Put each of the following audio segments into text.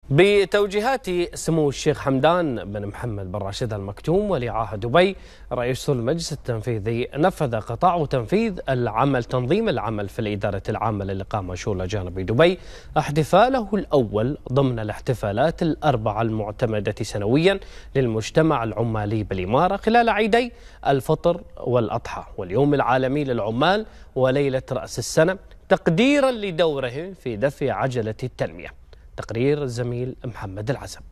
بتوجيهات سمو الشيخ حمدان بن محمد بن راشد آل مكتوم ولي عهد دبي رئيس المجلس التنفيذي، نفذ قطاع تنفيذ العمل تنظيم العمل في الإدارة العامة للإقامة شؤون الأجانب بدبي احتفاله الأول ضمن الاحتفالات الأربعة المعتمدة سنويا للمجتمع العمالي بالإمارة خلال عيدي الفطر والأضحى واليوم العالمي للعمال وليلة رأس السنة، تقديرا لدورهم في دفع عجلة التنمية. تقرير الزميل محمد العزب.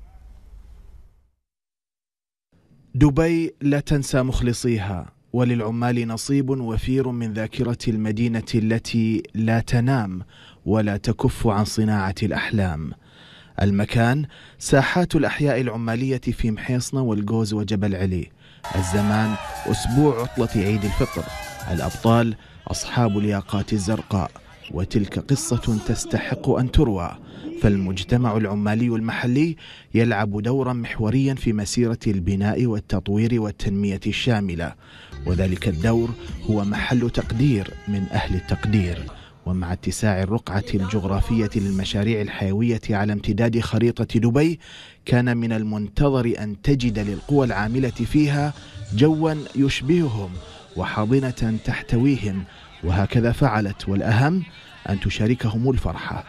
دبي لا تنسى مخلصيها، وللعمال نصيب وفير من ذاكرة المدينة التي لا تنام ولا تكف عن صناعة الأحلام. المكان ساحات الأحياء العمالية في محيصنة والجوز وجبل علي. الزمان أسبوع عطلة عيد الفطر. الأبطال أصحاب الياقات الزرقاء، وتلك قصة تستحق أن تروى. فالمجتمع العمالي المحلي يلعب دورا محوريا في مسيرة البناء والتطوير والتنمية الشاملة، وذلك الدور هو محل تقدير من أهل التقدير. ومع اتساع الرقعة الجغرافية للمشاريع الحيوية على امتداد خريطة دبي، كان من المنتظر أن تجد للقوى العاملة فيها جوا يشبههم وحاضنة تحتويهم، وهكذا فعلت، والأهم أن تشاركهم الفرحة.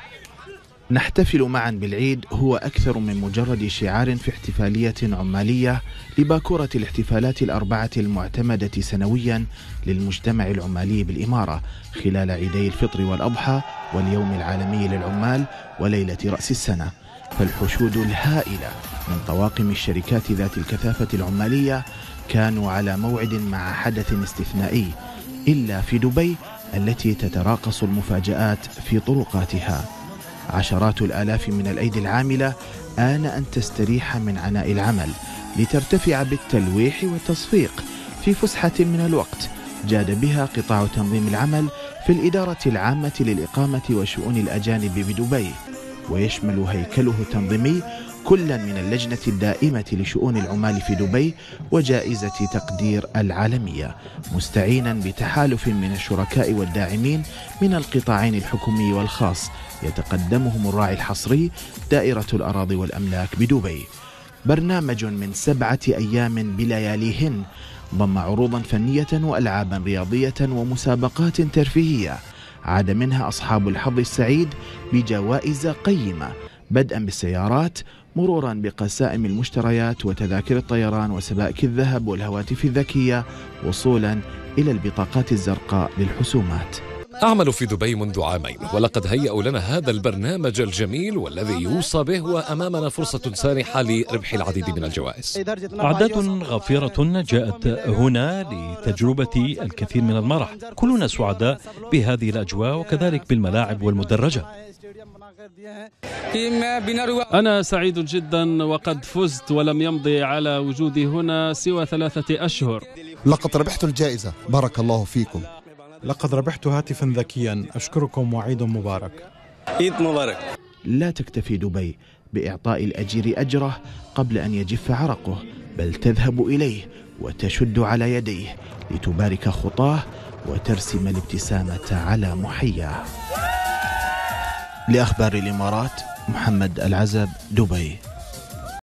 نحتفل معا بالعيد هو أكثر من مجرد شعار في احتفالية عمالية لباكورة الاحتفالات الأربعة المعتمدة سنويا للمجتمع العمالي بالإمارة خلال عيدي الفطر والأضحى واليوم العالمي للعمال وليلة رأس السنة. فالحشود الهائلة من طواقم الشركات ذات الكثافة العمالية كانوا على موعد مع حدث استثنائي، إلا في دبي التي تتراقص المفاجآت في طرقاتها. عشرات الآلاف من الأيدي العاملة آن أن تستريح من عناء العمل لترتفع بالتلويح والتصفيق في فسحة من الوقت جاد بها قطاع تنظيم العمل في الإدارة العامة للإقامة وشؤون الأجانب بدبي، ويشمل هيكله التنظيمي كلا من اللجنة الدائمة لشؤون العمال في دبي وجائزة تقدير العالمية، مستعينا بتحالف من الشركاء والداعمين من القطاعين الحكومي والخاص يتقدمهم الراعي الحصري دائرة الأراضي والأملاك بدبي. برنامج من 7 أيام بلياليهن ضم عروضا فنية وألعابا رياضية ومسابقات ترفيهية عاد منها أصحاب الحظ السعيد بجوائز قيمة، بدءا بالسيارات مرورا بقسائم المشتريات وتذاكر الطيران وسبائك الذهب والهواتف الذكية، وصولا إلى البطاقات الزرقاء للحسومات. أعمل في دبي منذ عامين، ولقد هيئوا لنا هذا البرنامج الجميل والذي يوصى به، وأمامنا فرصة سانحة لربح العديد من الجوائز. أعداد غفيرة جاءت هنا لتجربة الكثير من المرح، كلنا سعداء بهذه الأجواء وكذلك بالملاعب والمدرجة. أنا سعيد جدا وقد فزت، ولم يمضي على وجودي هنا سوى 3 أشهر. لقد ربحت الجائزة، بارك الله فيكم. لقد ربحت هاتفا ذكيا، أشكركم وعيد مبارك. عيد مبارك. لا تكتفي دبي بإعطاء الأجير أجره قبل أن يجف عرقه، بل تذهب إليه وتشد على يديه لتبارك خطاه وترسم الابتسامة على محياه. لأخبار الإمارات، محمد العزب، دبي.